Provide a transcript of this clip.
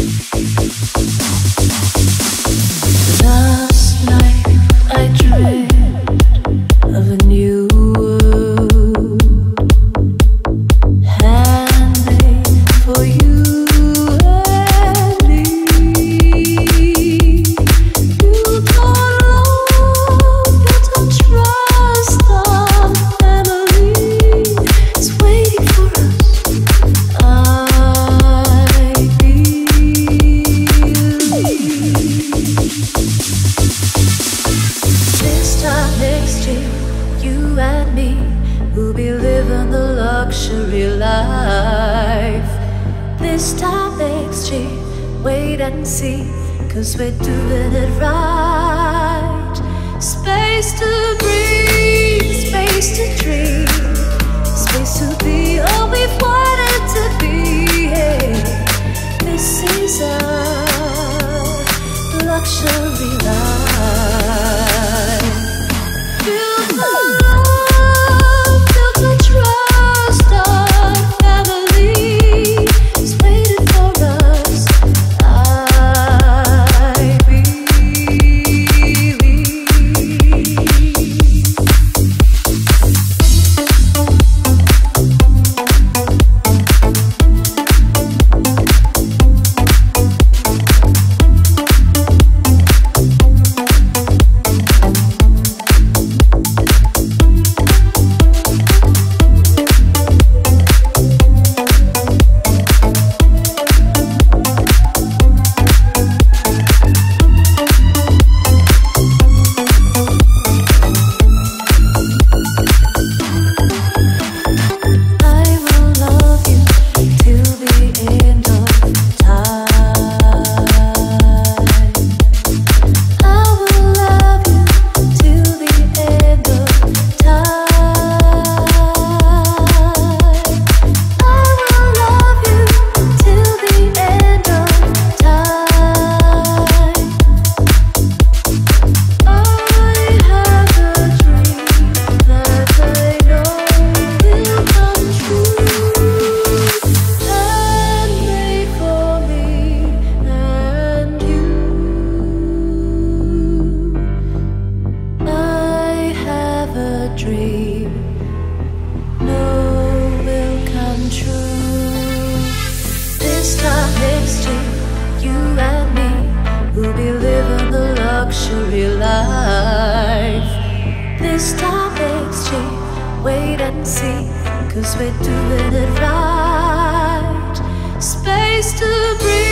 Last night I dreamt of a new world, handmade for you and me. You got love, built on trust, our family is waiting for us. I This time next year, you and me will be living the luxury life. This time next year, wait and see, 'cause we're doing it right. Space to breathe, space to dream, space to be all we've wanted to be. This is our luxury life. Built for love, built for trust, our family is waiting for us. I believe. Dream, no, will come true. This time next year, you and me will be living the luxury life. This time next year, wait and see, 'cause we're doing it right. Space to breathe.